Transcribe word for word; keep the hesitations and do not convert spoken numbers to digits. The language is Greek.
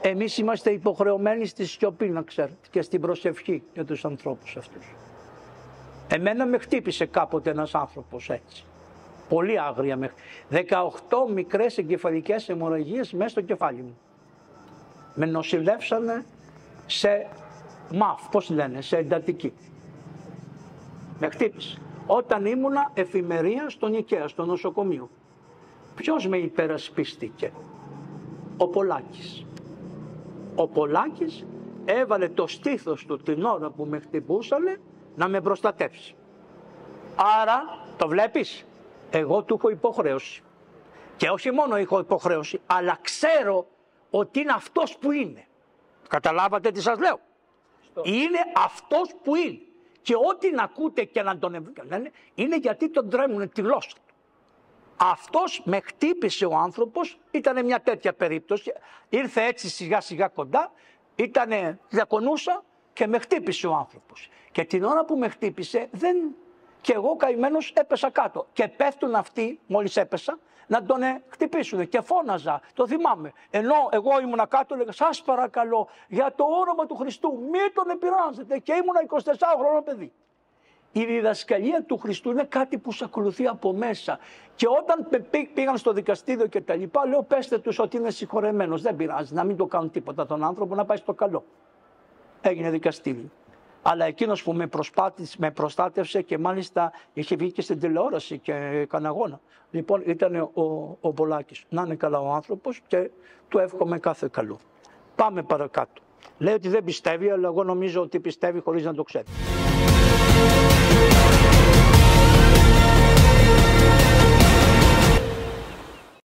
Εμείς είμαστε υποχρεωμένοι στη σιωπή, να ξέρετε, και στην προσευχή για τους ανθρώπους αυτούς. Εμένα με χτύπησε κάποτε ένας άνθρωπος έτσι. Πολύ άγρια με δεκαοκτώ μικρές εγκεφαλικές αιμορραγίες μέσα στο κεφάλι μου. Με νοσηλεύσανε σε μαφ, πώς λένε, σε εντατική. Με χτύπησε. Όταν ήμουνα εφημερία στον Οικαία, στο νοσοκομείο. Ποιος με υπερασπίστηκε? Ο Πολάκης. Ο Πολάκης έβαλε το στήθος του την ώρα που με χτυπούσανε να με προστατεύσει. Άρα, το βλέπεις, εγώ του έχω υποχρέωση. Και όχι μόνο έχω υποχρέωση, αλλά ξέρω ότι είναι αυτός που είναι. Καταλάβατε τι σας λέω? Στο. Είναι αυτός που είναι. Και ό,τι να ακούτε και να τον λένε, είναι γιατί τον τρέμουνε τη γλώσσα του. Αυτός με χτύπησε ο άνθρωπος, ήταν μια τέτοια περίπτωση, ήρθε έτσι σιγά σιγά κοντά, ήτανε, διακονούσα και με χτύπησε ο άνθρωπος. Και την ώρα που με χτύπησε, δεν... και εγώ καημένος έπεσα κάτω. Και πέφτουν αυτοί, μόλις έπεσα, να τον χτυπήσουν. Και φώναζα, το θυμάμαι. Ενώ εγώ ήμουνα κάτω, έλεγα, σας παρακαλώ, για το όνομα του Χριστού, μην τον επηρεάζετε. Και ήμουνα εικοσιτεσσάροχρονο παιδί. Η διδασκαλία του Χριστού είναι κάτι που σε ακολουθεί από μέσα. Και όταν πήγαν στο δικαστήριο και τα λοιπά, λέω, πέστε τους ότι είναι συγχωρεμένος. Δεν πειράζει, να μην το κάνουν τίποτα τον άνθρωπο, να πάει στο καλό. Έγινε δικαστήριο. Αλλά εκείνος που με, με προστάτευσε και μάλιστα είχε βγει και στην τηλεόραση και έκανε αγώνα. Λοιπόν, ήταν ο, ο Πολάκης. Να είναι καλά ο άνθρωπος και του εύχομαι κάθε καλό. Πάμε παρακάτω. Λέει ότι δεν πιστεύει, αλλά εγώ νομίζω ότι πιστεύει χωρίς να το ξέρει.